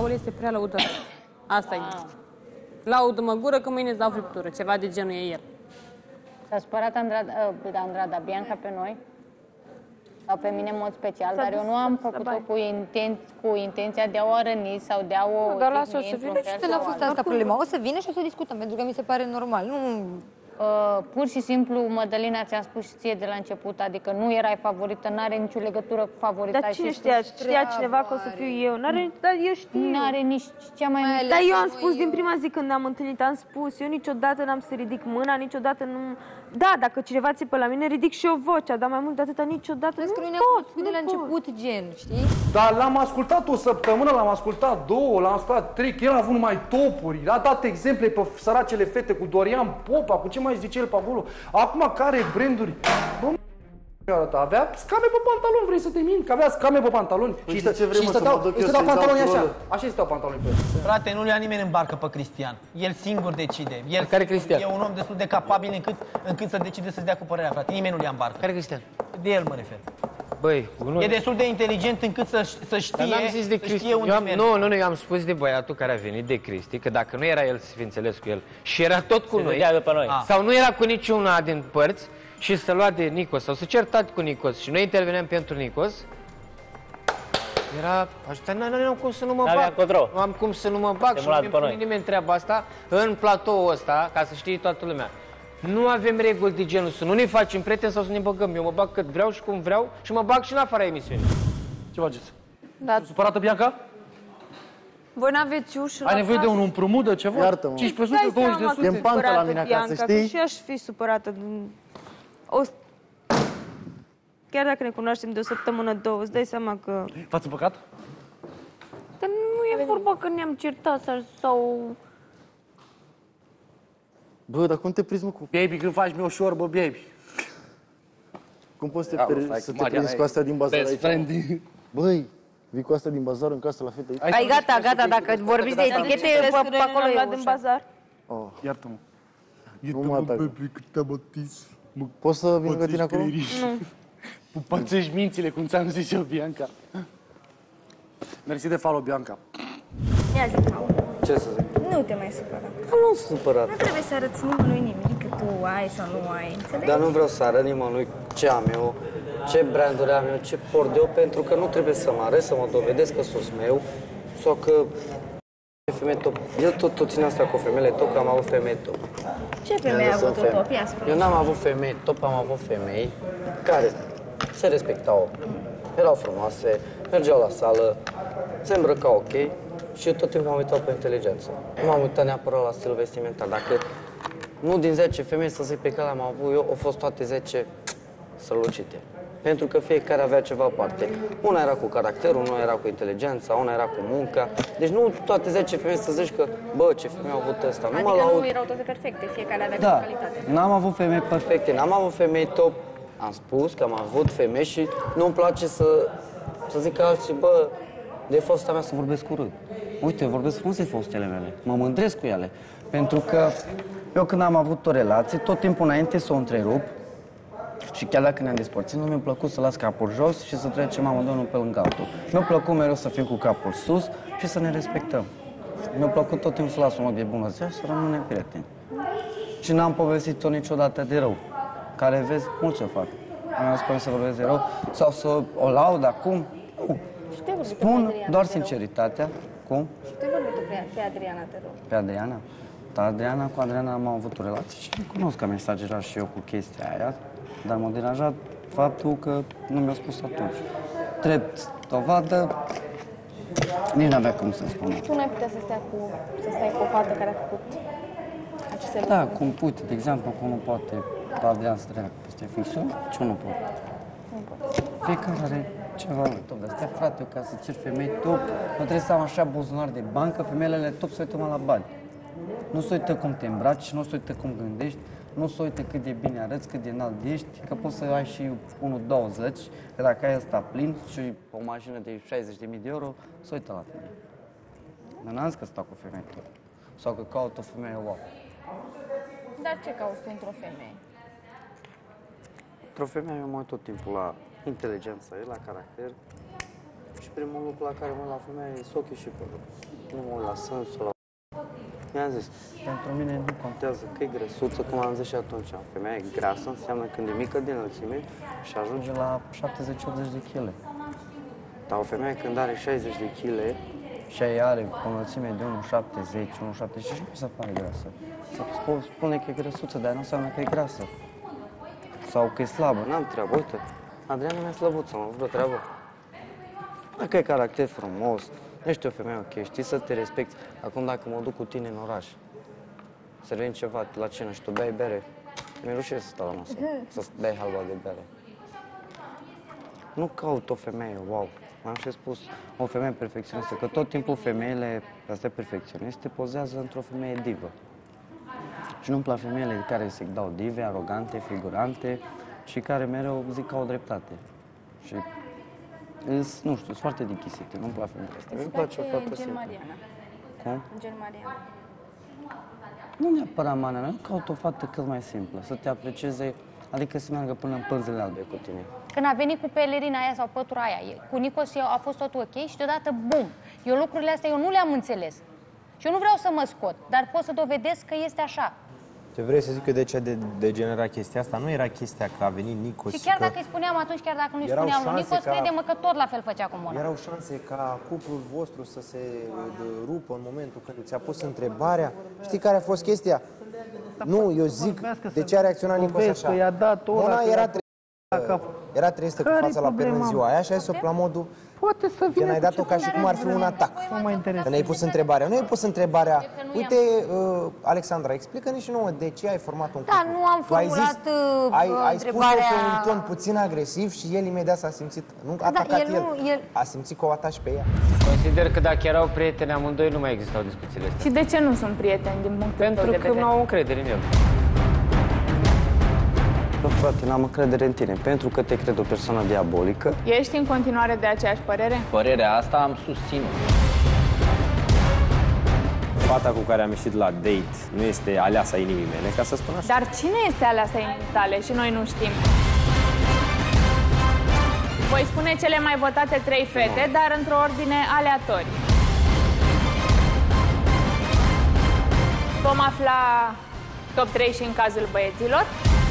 este prea lăudător. Asta e. Laudă-mă gură că mâine îți dau friptură. Ceva de genul e el. S-a supărat Andrada Bianca pe noi? Sau pe mine în mod special, dar eu nu am făcut-o cu intenția de a o răni sau de a o... Dar lasă-o să vină și n-a fost asta problema. O să vină și o să discutăm, pentru că mi se pare normal. Nu... Pur și simplu, Mădălina, ți-am spus și ție de la început, adică nu erai favorită, n-are nicio legătură cu favoritarea. Dar cine știa? Știa cineva că o să fiu eu? Dar eu știu. N-are nici cea mai mică. Dar eu am spus din prima zi când ne-am întâlnit, am spus, eu niciodată n-am să ridic mâna, niciodată nu... Da, dacă cineva țipă la mine, ridic și eu vocea, dar mai mult de atâta niciodată nu pot. De la început, gen, știi? Dar l-am ascultat o săptămână, l-am ascultat două, l-am ascultat trei, el a avut numai topuri, a dat exemple pe săracele fete cu Dorian Popa, cu ce mai zice el pe acolo. Acum care branduri? Bă, avea scame pe pantaloni, vrei să te mint? Că avea scame pe pantaloni. Păi și stăteau pantaloni așa. Așa stau pantaloni pe el. Frate, nu le ia nimeni în barcă pe Cristian. El singur decide. El care Cristian? E un om destul de capabil încât să decide să-ți dea cu părerea, frate. Nimeni nu-l ia în barcă. Care Cristian? De el mă refer. Băi, e destul de inteligent încât să știe unde merge. Nu, eu am spus de băiatul care a venit, de Cristi, că dacă nu era el să fi înțeles cu el și era tot cu noi, sau nu era cu niciuna din părți, și să lua de Nicos sau să certat cu Nicos și noi interveneam pentru Nicos, era... Nu am cum să nu mă bag. Nu am cum să nu mă bag și nu mi-a nimeni treaba asta în platoul ăsta, ca să știe toată lumea. Nu avem reguli de genul să nu ne facem prieteni sau să ne băgăm. Eu mă bag cât vreau și cum vreau și mă bag și în afara emisiunii. Ce faceți? Da. Supărată Bianca? Voi n-aveți ușă la Ai nevoie de un împrumut de ceva? Iartă-mă. 1500, 20 de sute. E în pantă la mine acasă, știi? Și aș fi supărată. Chiar dacă ne cunoaștem de o săptămână, două, îți dai seama că... V-ați împăcat? Dar nu e vorba că ne-am certat sau... Bă, dar cum te prinzi, mă, cu... Baby, când faci mie o șorbă, baby. Cum poți să te prinzi cu astea din bazar aici? Băi, vii cu astea din bazar în casă la fete aici? Ai gata, dacă vorbiți de etichete, pe acolo e din bazar. Iartă-mă. Nu mă atacă. Poți să vin lângă tine acolo? Nu. Pățești mințile, cum ți-am zis eu, Bianca. Mersi de follow, Bianca. Ia zi, Paul. Ce să zic? Nu te mai supăra. Nu sunt supărat. Nu trebuie să arăți nimănui nimic, că tu ai sau nu ai, înțelegi? Dar nu vreau să arăt nimănui ce am eu, ce branduri am eu, ce port eu, pentru că nu trebuie să mă arăt, să mă dovedesc că sunt meu, sau că femeie top. Eu tot țin asta cu femeile top, că am avut femei top. Ce femei ai avut top? Ia spune. Eu n-am avut femei top, am avut femei care se respectau, erau frumoase, mergeau la sală, se îmbrăcau ok și eu tot timpul m-am uitat pe inteligență. Nu m-am uitat neapărat la stil vestimentar. Dacă nu din 10 femei, să zic, pe care am avut eu, au fost toate 10 strălucite. Pentru că fiecare avea ceva aparte. Una era cu caracterul, una era cu inteligența, una era cu munca. Deci nu toate 10 femei să zici că, bă, ce femei au avut ăsta. Adică nu erau toate perfecte, fiecare avea calitate. N-am avut femei perfecte, n-am avut femei top. Am spus că am avut femei și nu-mi place să zic că alții, bă, de fosta mea să vorbesc urât. Uite, eu vorbesc frumos de fostele mele, mă mândresc cu ele. Pentru că eu când am avut o relație, tot timpul înainte să o întrerup, și chiar dacă ne-am despărțit, nu mi-a plăcut să las capul jos și să trecem amândoi unul pe lângă altul. Mi-a plăcut mereu să fim cu capul sus și să ne respectăm. Mi-a plăcut tot timpul să las un loc de bună ziua și să rămânem prieteni. Și n-am povestit-o niciodată de rău. Care vezi, mulți o fac. Am spus să vorbesc de rău sau să o laud acum. Spun doar sinceritatea. Cum? Și tu ai vorbit pe Adriana, te rog. Pe Adriana? Da, cu Adriana am avut o relație și cunosc că am exagerat și eu cu chestia aia, dar m-a deranjat faptul că nu mi-a spus atunci. Drept dovadă, nici n-avea cum să-mi spună. Tu n-ai putea să stai cu o fată care a făcut aceste lucruri? Da, cum uite, de exemplu, cum nu poate Adriana să treacă peste fixul, ce nu pot. Nu pot. Fiecare are ceva top. Dar stai, frate, ca să cer femei top, nu trebuie să am așa buzunar de bancă, femeile top se uită la bani. Nu se uită cum te îmbraci, nu se uită cum gândești, nu se uită cât de bine arăți, cât de înalt ești, că poți să ai și 1,20, că dacă ai ăsta plin și o mașină de 60.000 de euro, se uită la tine. Dar n-am zis că stau cu femei top. Sau că caut o femeie wow. Dar ce cauți tu într-o femeie? Într-o femeie eu mă uit tot timpul la inteligență, la caracter Și primul lucru la care mă uit la femeie e ochii și părul. Nu mă uit la sânsul, la... Mi-am zis, pentru mine nu contează că e grăsuță, cum am zis și atunci. Femeia e grasă înseamnă când e mică din înălțime și ajunge la 70-80 de kg. Dar o femeie când are 60 de kg și ea are o înălțime de 1,70, 1,70 și nu se pare grasă. Se spune că e grăsuță, dar nu înseamnă că e grasă. Sau că e slabă, n-am treabă. Uite, Adriana mi-a slăbuță, am vreo treabă. Dacă ai caracter frumos, ești o femeie ok, știi să te respecti. Acum dacă mă duc cu tine în oraș, servim ceva la cenă și tu bei bere, mi-e rușine să stau la masă, să bei halba de bere. Nu caut o femeie, wow, am și spus, o femeie perfecționistă, că tot timpul femeile astea perfecționiste pozează într-o femeie divă. Și nu-mi plac femeile care se dau dive, arogante, figurante și care mereu zic că au dreptate. Și nu știu, sunt foarte dichisite, nu-mi plac femeile astea. Îmi place o fată simplă. Cum? Gen Mariana. Nu neapărat Mariana, eu caut o fată cât mai simplă, să te aprecieze, adică să meargă până în pânzele albe cu tine. Când a venit cu pelerina aia sau pătura aia, cu Nicos a fost tot ok și deodată, bum! Eu lucrurile astea eu nu le-am înțeles. Și eu nu vreau să mă scot, dar pot să dovedesc că este așa. Ce vrei să zic eu de ce a degenerat chestia asta? Nu era chestia că a venit Nicos. Și chiar dacă îi spuneam atunci, chiar dacă nu îi spuneam lui Nicos, crede-mă că tot la fel făcea cu Mona. Erau șanse ca cuplul vostru să se rupă în momentul când ți-a pus întrebarea. Știi care a fost chestia? Nu, eu zic de ce a reacționat Nicos așa. Mona era tristă cu fața la pern în ziua aia și a zis-o la modul... Poate să vină. Că n-ai dat-o ca și cum ar fi un atac. Că ne-ai pus întrebarea. Nu ai pus întrebarea, uite, Alexandra, explică-ne și nouă de ce ai format un cuplu. Da, nu am formulat întrebarea... Ai spus-o pe un ton puțin agresiv și el imediat s-a simțit, nu atacat el, a simțit că o ataci pe ea. Consider că dacă erau prieteni amândoi, nu mai existau discuțiile astea. Și de ce nu sunt prieteni din punctul tău de vedere? Pentru că nu au încredere în el. Bă, frate, n-am încredere în tine, pentru că te cred o persoană diabolică. Ești în continuare de aceeași părere? Părerea asta am susținut. Fata cu care am ieșit la date nu este aleasa inimii mele, ca să spun așa. Dar cine este aleasa inimii tale și noi nu știm? Voi spune cele mai votate 3 fete, dar într-o ordine aleatorie. Vom afla top 3 și în cazul băieților.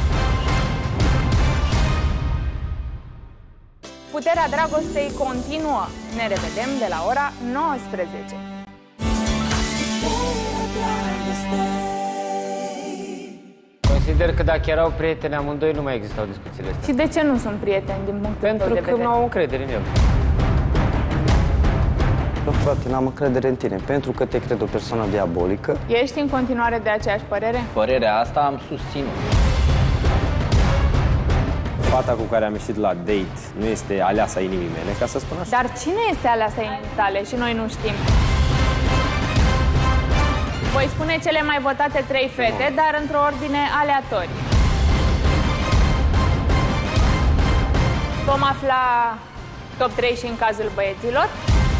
Puterea dragostei continuă. Ne revedem de la ora 19. Consider că dacă erau prieteni amândoi, nu mai existau discuțiile astea. Și de ce nu sunt prieteni din punctul tău de vedere? Pentru că nu au încredere în el. Bă, frate, n-am încredere în tine, pentru că te cred o persoană diabolică. Ești în continuare de aceeași părere? Părerea asta am susținut. Fata cu care am ieșit la date nu este aleasa inimii mele, ca să spun așa. Dar cine este aleasa inimii tale și noi nu știm? Voi spune cele mai votate 3 fete, dar într-o ordine aleatorie. Vom afla top 3 și în cazul băieților.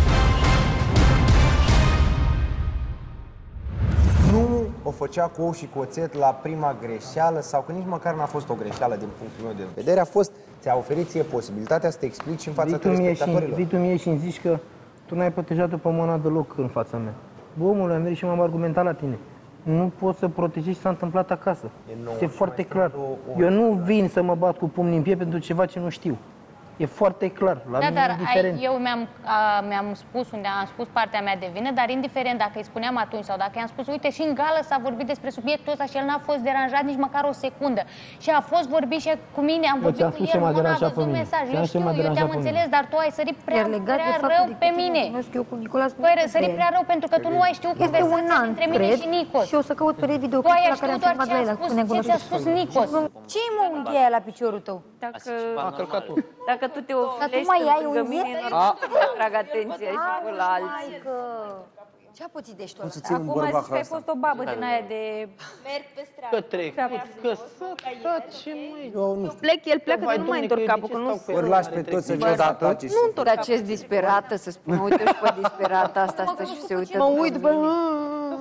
Nu o făcea cu ou și cu oțet la prima greșeală sau că nici măcar n-a fost o greșeală din punctul meu de vedere. A fost, ți-a oferit ție posibilitatea să te explici în fața telespectatorilor. Vii tu mie și îmi zici că tu n-ai protejat-o pe Mona deloc în fața mea. Bă, omule, am venit și m-am argumentat la tine. Nu poți să protejezi ce s-a întâmplat acasă. Este foarte clar. Eu nu vin să mă bat cu pumnii în piept pentru ceva ce nu știu. E foarte clar, la mine dar indiferent. eu mi-am spus unde am spus partea mea de vină, dar indiferent dacă îi spuneam atunci sau dacă i-am spus, uite, și în gală s-a vorbit despre subiectul ăsta și el n-a fost deranjat nici măcar o secundă. Și a fost vorbit și cu mine, am vorbit cu el, Mona a văzut mesajul. Eu știu, eu te-am înțeles, dar tu ai sărit prea rău pe mine. Tu ai sărit prea rău pentru că tu nu ai știut conversația dintre mine și Nicos. Și o să caut pe video tu ai știut doar ce a spus Nicos. Ce-i mă unghia aia la piciorul tău? Dacă tu te ofilești lângă mine, nu trag atenția și cu la alții. Ce apuțidești tu? Acum zici că ai fost o babă din aia de... Merg pe stradă. Că trec, că să tace, măi. Eu nu știu. Plec, el pleacă, dar nu mai întorc capul, că nu... Ori lași pe toți odată. Nu întorc. Dar ce-s disperată să spun, uite și pe disperata asta stă și se uită. Mă uit, bă,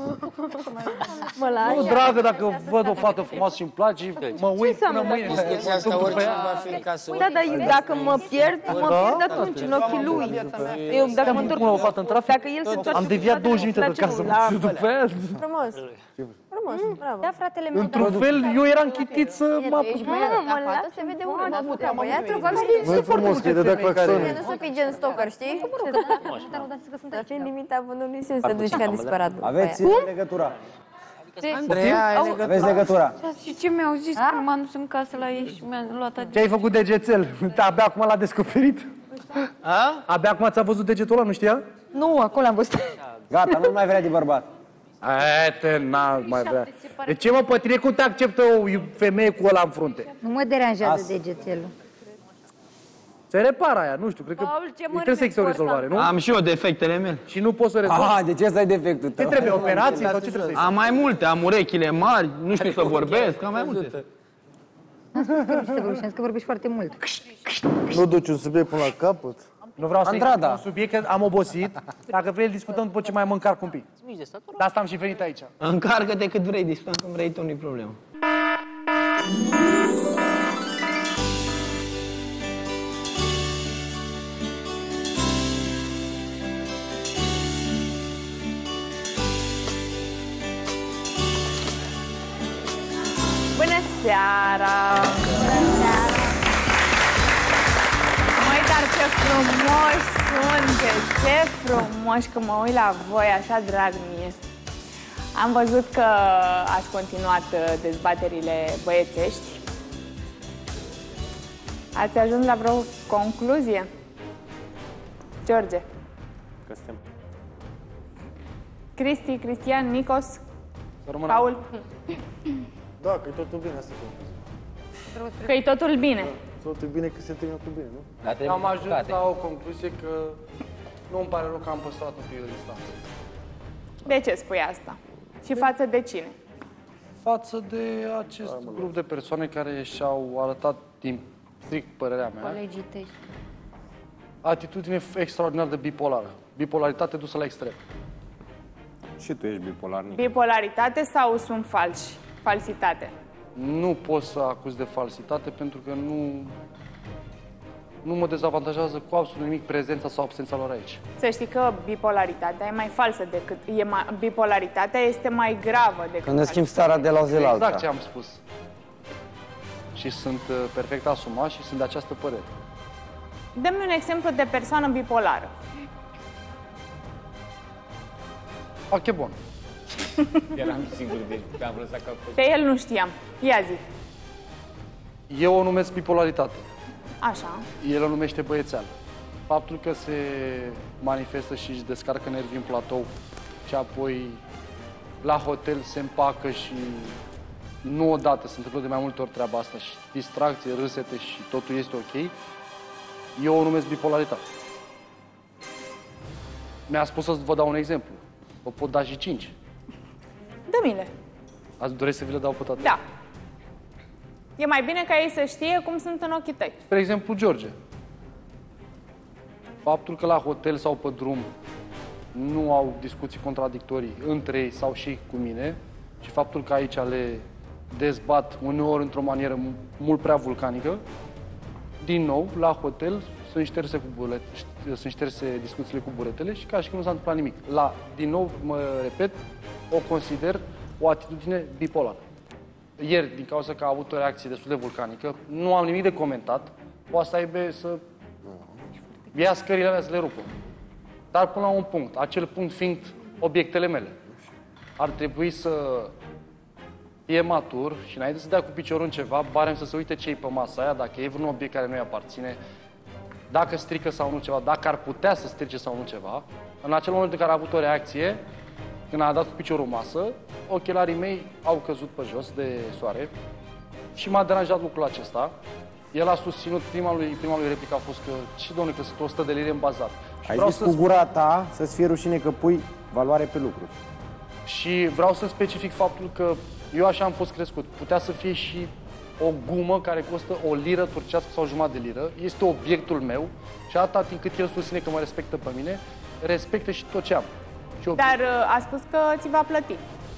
Mă lași? Nu, dragă, dacă văd o fată frumoasă și îmi place, mă uit până mâine. Discuția asta oricine va fi în casă. Da, dar dacă mă pierd atunci în ochii lui. Eu, dacă mă întorc o fată în trafic, dacă el se întoarce, am deviat 20 minute de casă. După aia... Frumos. Frumos, bravo. Da, fratele meu. Într-un fel, eu eram chitit să mă apuc. Mă fată se vede unul, dar putea băiatul, că nu e frumos, că e de dea claxon. nu să fii gen stalker, știi? Dar fiind limita vânului să te duci ca disperat. Aveți legătura. Andreea, aveți legătura. Și ce mi-au zis că m-am dus în casă la ei și mi-a luat Ce ai făcut degețel? Abia acum l-a descoperit? Abia acum ți-a văzut degetul ăla, nu știa? Nu, acolo am văzut. Gata, nu mai vrea de bărbat. N-a mai vrea. De ce mă, pe tine cum te acceptă o femeie cu ăla în frunte? Nu mă deranjează degețelul. Se repară aia, nu știu, cred că trebuie să existe o rezolvare, nu? Am și eu defectele mele. Și nu poți să rezolvi. Aha, de ce să ai defectul tău? Ce trebuie, operații sau ce trebuie să am mai multe, am urechile mari, nu știu să vorbesc, am mai multe. Că vorbești foarte mult. Nu duci un subiect până la capăt? Nu vreau să intru în subiect, că am obosit. Dacă vrei, discutăm după ce mai mă încarc un pic. De asta am și venit aici. Încarcă-te cât vrei, discutăm când vrei tu, nu-i problemă. Bună seara! Bună seara! Măi, dar ce frumoși sunteți! Ce frumoși că mă uit la voi, așa drag mie! Am văzut că ați continuat dezbaterile băiețești. Ați ajuns la vreo concluzie? George? Că suntem. Cristi, Cristian, Nicos? Paul? Da, că e totul bine asta. Că-i totul bine. Totul bine că se termină cu bine, nu? Eu am ajuns la o concluzie că nu îmi pare rău că am păstrat un pic de distanță. De ce spui asta? Și față de cine? Față de acest grup de persoane care și-au arătat, din strict părerea mea, Colegii tăi. atitudine extraordinar de bipolară. Bipolaritate dusă la extrem. Și tu ești bipolar, Nicu. Bipolaritate sau sunt falși? Falsitate? Nu pot să acuz de falsitate pentru că nu mă dezavantajează cu absolut nimic prezența sau absența lor aici. Să știi că bipolaritatea e mai falsă decât... bipolaritatea este mai gravă decât... Când ne schimbi starea de la o zi la alta. Exact ce am spus. Și sunt perfect asumat și sunt de această părere. Dă-mi un exemplu de persoană bipolară. Achebon. Eram sigur, deci am lăsat ca... Pe el nu știam. Ia zi. Eu o numesc bipolaritate. Așa. El o numește băiețeală. Faptul că se manifestă și își descarcă nervii în platou și apoi la hotel se împacă și nu odată, se întâmplă de mai multe ori treaba asta și distracție, râsete și totul este ok, eu o numesc bipolaritate. Mi-a spus să vă dau un exemplu. O pot da și 5. Dă-mi-le. Ați doresc să vi le dau pe toate? Da. E mai bine ca ei să știe cum sunt în ochii tăi. Spre exemplu, George. Faptul că la hotel sau pe drum nu au discuții contradictorii între ei sau și cu mine și faptul că aici le dezbat uneori într-o manieră mult prea vulcanică, din nou, la hotel sunt șterse discuțiile cu buretele și ca și când nu s-a întâmplat nimic. Din nou, mă repet, o consider o atitudine bipolară. Ieri, din cauza că a avut o reacție destul de vulcanică, nu am nimic de comentat, poate să aibă să ia scările alea să le rupă. Dar până la un punct, acel punct fiind obiectele mele, ar trebui să fie matur și înainte să dea cu piciorul în ceva, barem să se uite ce-i pe masa aia, dacă e vreun obiect care nu-i aparține, dacă strică sau nu ceva, dacă ar putea să strice sau nu ceva. În acel moment în care a avut o reacție, când a dat cu piciorul în masă, ochelarii mei au căzut pe jos de soare și m-a deranjat lucrul acesta. El a susținut, prima lui replică a fost că, ce domnule, că sunt 100 de lire în bazar. Ai zis cu gura ta să-ți fie rușine că pui valoare pe lucruri. Și vreau să specific faptul că eu așa am fost crescut. Putea să fie și o gumă care costă o liră turcească sau jumătate de liră. Este obiectul meu și atâta timp cât el susține că mă respectă pe mine, respectă și tot ce am. Dar a spus că ți va plăti.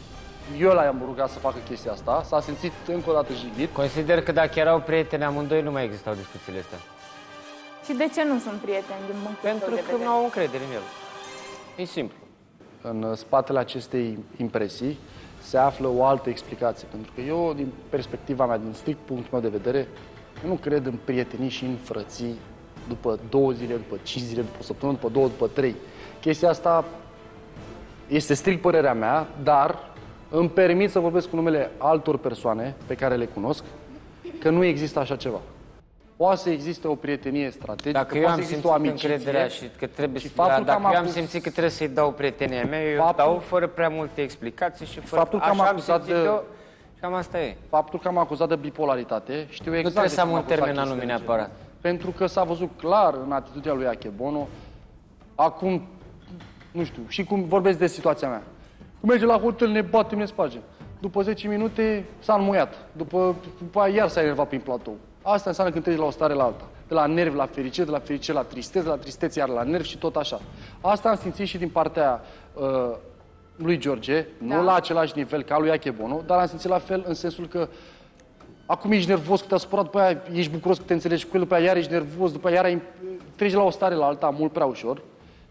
Eu l-am rugat să facă chestia asta, s-a simțit încă o dată jignit. Consider că dacă erau prieteni amândoi, nu mai existau discuțiile astea. Și de ce nu sunt prieteni din punctul tău de vedere? Pentru că nu au încredere în el. E simplu. În spatele acestei impresii se află o altă explicație. Pentru că eu, din perspectiva mea, din strict punctul meu de vedere, eu nu cred în prietenii și în frății după 2 zile, după 5 zile, după o săptămână, după 2, după 3. Chestia asta este strict părerea mea, dar îmi permit să vorbesc cu numele altor persoane pe care le cunosc, că nu există așa ceva. Poate să existe o prietenie strategică, dacă eu am simțit încrederea și că trebuie dacă eu am simțit că trebuie să-i dau prietenia mea, eu dau fără prea multe explicații și fără... Faptul că am acuzat de... Și cam asta e. Faptul că am acuzat de bipolaritate, știu exact... Nu trebuie să am un termen anume neapărat. Pentru că s-a văzut clar în atitudinea lui Akebono, acum, nu știu, și cum vorbesc de situația mea. Cum merge la hotel, ne batem, ne spargem. După 10 minute s-a înmuiat. După aia iar s-a enervat prin platou. Asta înseamnă când treci de la o stare la alta. De la nervi la fericire, de la fericire la tristețe, de la tristețe iar la nervi și tot așa. Asta am simțit și din partea lui George, nu la același nivel ca lui Akebono, dar am simțit la fel în sensul că acum ești nervos că te-a supărat, după aia ești bucuros că te înțelegi cu el, după aia iar ești nervos, după aia iar treci de la o stare la alta mult prea ușor.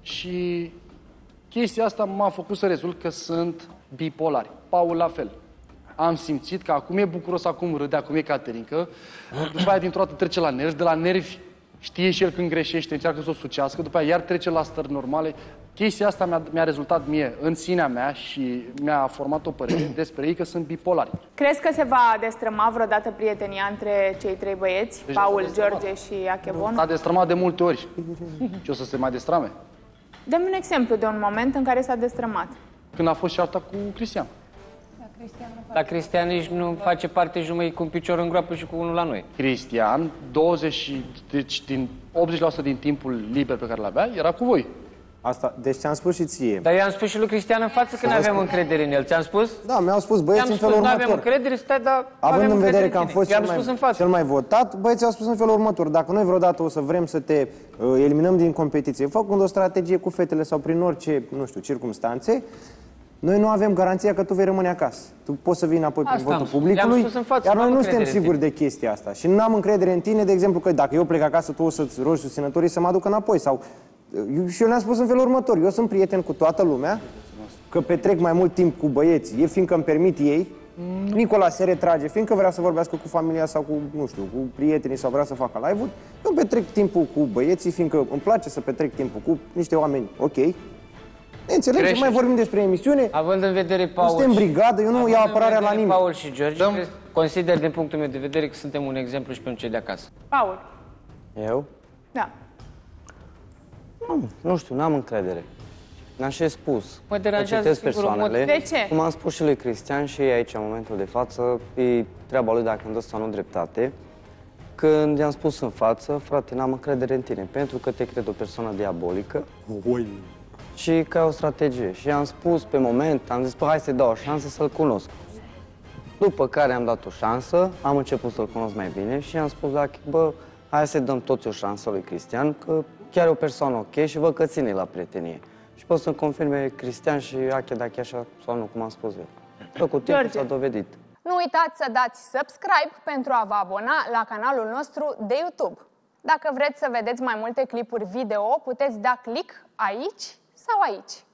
Și chestia asta m-a făcut să rezolv că sunt bipolari. Paul la fel. Am simțit că acum e bucuros, acum râde, acum e Caterinca, după aia dintr-o dată trece la nervi, de la nervi știe și el când greșește, încearcă să o sucească, după aia iar trece la stări normale. Chestia asta mi-a rezultat mie în sinea mea și mi-a format o părere despre ei că sunt bipolari. Crezi că se va destrăma vreodată prietenia între cei 3 băieți, deci Paul, George și Akebono? S-a destrămat de multe ori. Și o să se mai destrame? Dă-mi un exemplu de un moment în care s-a destrămat. Când a fost cearta cu Cristian. La Cristian nici nu face parte jumătate cu un picior în groapă și cu unul la noi. Cristian, deci din 80% din timpul liber pe care l-avea, era cu voi. Asta, deci ți-am spus și ție. Dar i-am spus și lui Cristian în față că nu aveam încredere în el. Ți-am spus? Da, mi-au spus băieții în felul următor. Nu avem încredere, stai, dar având în vedere că am fost cel mai votat, băieții au spus în felul următor. Dacă noi vreodată o să vrem să te eliminăm din competiție, făcând o strategie cu fetele sau prin orice, nu știu, circumstanțe, noi nu avem garanția că tu vei rămâne acasă. Tu poți să vii înapoi prin votul publicului, iar noi nu suntem siguri de chestia asta. Și nu am încredere în tine, de exemplu, că dacă eu plec acasă, tu o să-ți rogi susținătorii să mă aduc înapoi. Sau... Și eu le-am spus în felul următor. Eu sunt prieten cu toată lumea, că petrec mai mult timp cu băieții, fiindcă îmi permit ei. Nicola se retrage, fiindcă vrea să vorbească cu familia sau cu, nu știu, cu prietenii sau vrea să facă live-uri. Eu petrec timpul cu băieții, fiindcă îmi place să petrec timpul cu niște oameni ok. Înțelegem, mai vorbim despre emisiune. Având în vedere Paul, suntem brigadă, eu nu iau apărarea la nimeni. Paul și George, consider din punctul meu de vedere că suntem un exemplu și pentru cei de acasă. Paul. Eu? Da. Nu știu, n-am încredere. N-am și spus. Mă deranjează persoanele. De ce? Cum am spus și lui Cristian și aici, în momentul de față, e treaba lui dacă îmi dă sau nu dreptate. Când i-am spus în față, frate, n-am încredere în tine, pentru că te cred o persoană diabolică. Și ca o strategie. Și am spus pe moment, am zis, hai să-i dau o șansă să-l cunosc. După care am dat o șansă, am început să-l cunosc mai bine și am spus, bă, hai să-i dăm toți o șansă lui Cristian, că chiar e o persoană ok și văd că ține la prietenie. Și pot să-mi confirme Cristian și Ache dacă e așa sau nu, cum am spus eu. Că cu timpul s-a dovedit. Nu uitați să dați subscribe pentru a vă abona la canalul nostru de YouTube. Dacă vreți să vedeți mai multe clipuri video, puteți da click aici sau aici.